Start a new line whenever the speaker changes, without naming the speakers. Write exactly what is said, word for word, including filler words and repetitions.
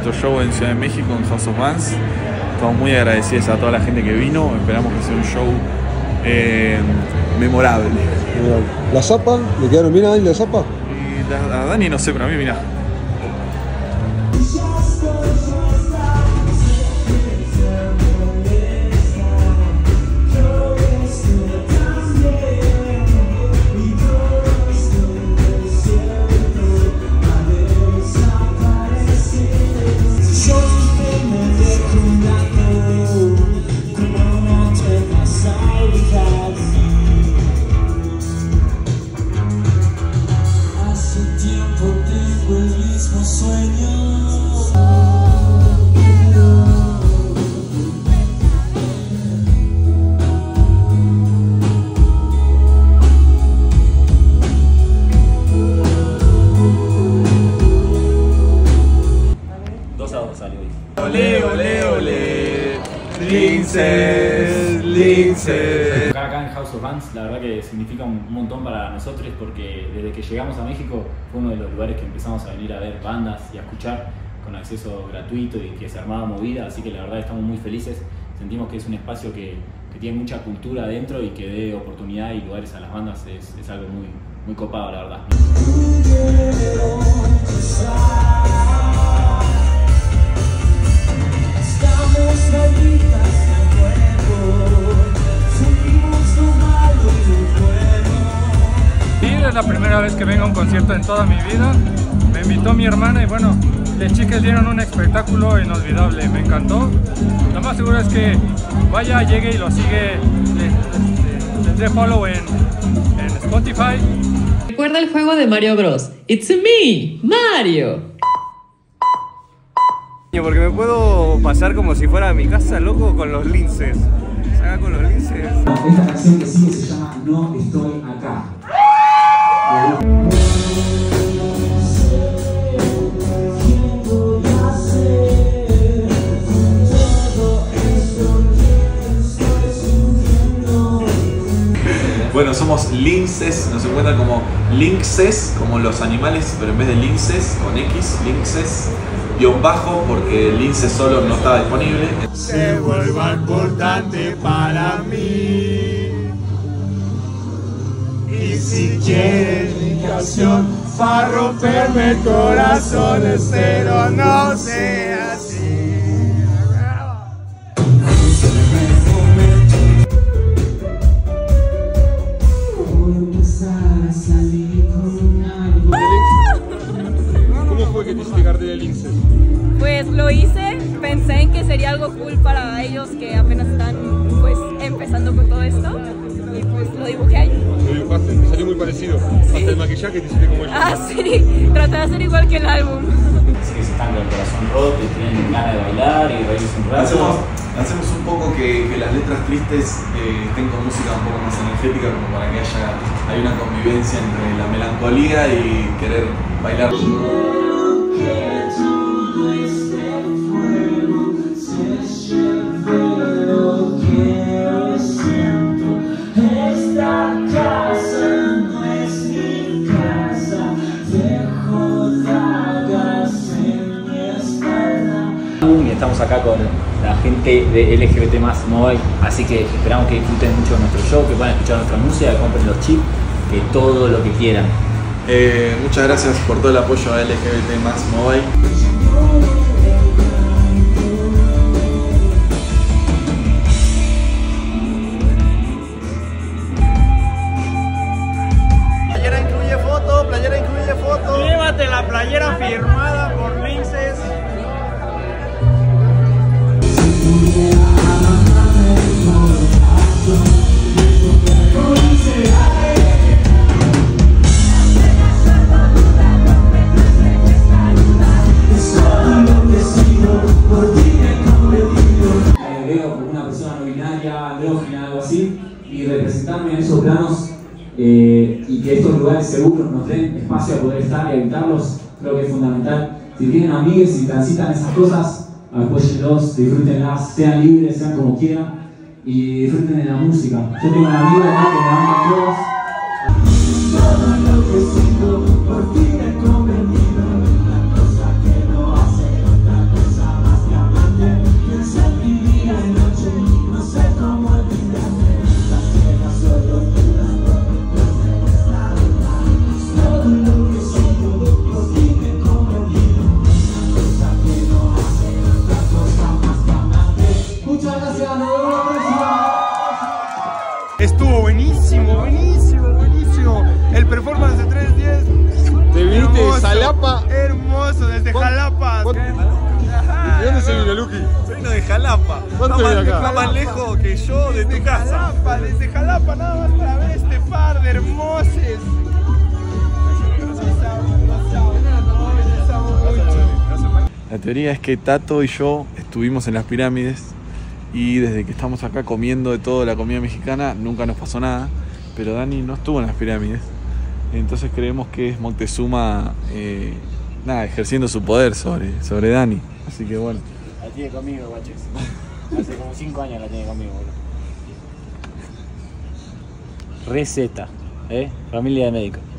nuestro show en Ciudad de México, en House of Bands. Estamos muy agradecidos a toda la gente que vino. Esperamos que sea un show eh, memorable.
¿La zapa? ¿Le quedaron bien ahí la zapa?
Y la, a Dani no sé, pero a mí mirá.
Ole, ole, ole, Linces, Linces.
Tocar acá en House of Bands, la verdad que significa un montón para nosotros porque desde que llegamos a México fue uno de los lugares que empezamos a venir a ver bandas y a escuchar con acceso gratuito y que se armaba movida, así que la verdad estamos muy felices. Sentimos que es un espacio que, que tiene mucha cultura adentro y que dé oportunidad y lugares a las bandas, es, es algo muy, muy copado, la verdad.
Es la primera vez que vengo a un concierto en toda mi vida. Me invitó mi hermana y bueno, las chicas dieron un espectáculo inolvidable, me encantó. Lo más seguro es que vaya, llegue y lo sigue, les, les dé follow en, en Spotify.
Recuerda el juego de Mario Bros. It's me, Mario.
Porque me puedo pasar como si fuera a mi casa, loco, con los linces. Acá con los linces.
Esta canción que sigue se llama No Estoy Acá.
Bueno, somos Linces, nos encuentran como Linces, como los animales, pero en vez de Linces, con X, Linces, guión bajo, porque Linces solo no estaba disponible.
Se vuelva importante para mí. Y si quieres mi canción para romperme el corazón, pero no sea así.
¿Cómo fue que te hiciste cartel de Linces?
Pues lo hice, pensé en que sería algo cool para ellos que apenas están pues empezando con todo esto y pues lo dibujé ahí.
Lo dibujaste, te salió muy parecido. Sí. Hasta el maquillaje te hiciste como ellos.
Ah, sí, traté de hacer igual que el álbum.
Que están con el corazón roto y tienen ganas de bailar y reírse un rato.
Hacemos, hacemos un poco que, que las letras tristes eh, estén con música un poco más energética, como para que haya hay una convivencia entre la melancolía y querer bailar.
Y estamos acá con la gente de L G B T más Mobile, así que esperamos que disfruten mucho de nuestro show, que puedan escuchar nuestra música, que compren los chips, que todo lo que quieran.
Eh, muchas gracias por todo el apoyo a L G B T más Mobile.
Playera incluye foto, playera incluye foto. Llévate la playera firmada por Linces.
Y representarme en esos planos eh, y que estos lugares seguros nos den espacio a poder estar y habitarlos, creo que es fundamental. Si tienen amigos y transitan esas cosas, apóyenlos, disfrútenlas, sean libres, sean como quieran y disfruten de la música. Yo tengo una amiga acá que me ama todas. Todo lo que siento por ti he convenido, una cosa que no hace otra cosa.
¿De dónde se vino, Luqui?
Soy uno de Jalapa.
¿Cuánto
Está
viene
más,
acá?
está más lejos que yo de tu casa. Jalapa, desde Jalapa nada más para ver este par de hermosos.
La teoría es que Tato y yo estuvimos en las pirámides y desde que estamos acá comiendo de toda la comida mexicana nunca nos pasó nada, pero Dani no estuvo en las pirámides, entonces creemos que es Moctezuma eh, nada, ejerciendo su poder sobre, sobre Dani, así que bueno.
La tiene conmigo, guaches. Hace como cinco años la tiene conmigo, boludo. Receta, ¿eh? Familia de médicos.